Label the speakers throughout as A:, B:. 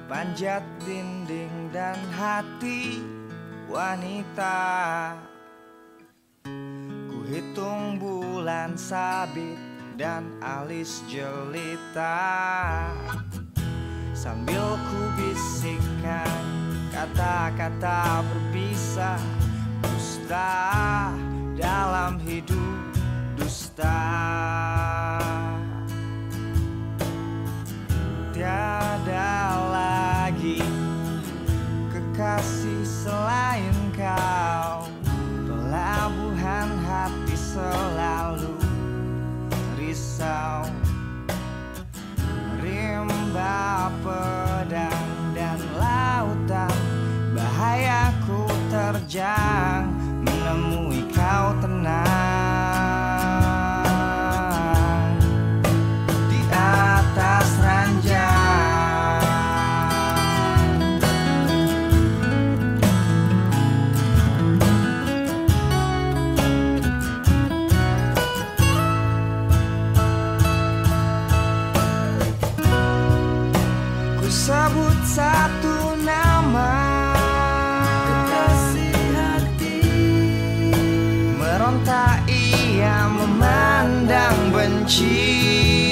A: panjat dinding dan hati wanita. Ku hitung bulan sabit dan alis jelita, sambil ku bisikkan kata-kata berpisah. Dusta dalam hidup, dusta. Tiada lagi kekasih selain kau, pelabuhan hati selalu risau. Rimba pedang dan lautan, bahayaku terjang menemui kau tenang di atas ranjang. Ku sebut satu nama, kekasih hati. Meronta ia memandang benci.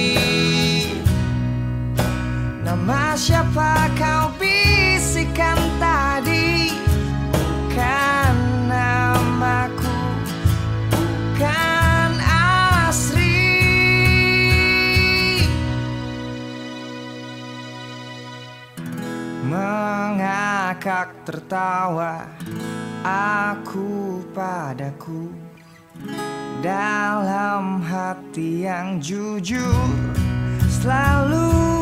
A: Nama siapa kau bisikan tadi? Bukan namaku, bukan Asri. Mengakak tertawa aku padaku, dalam hati yang jujur selalu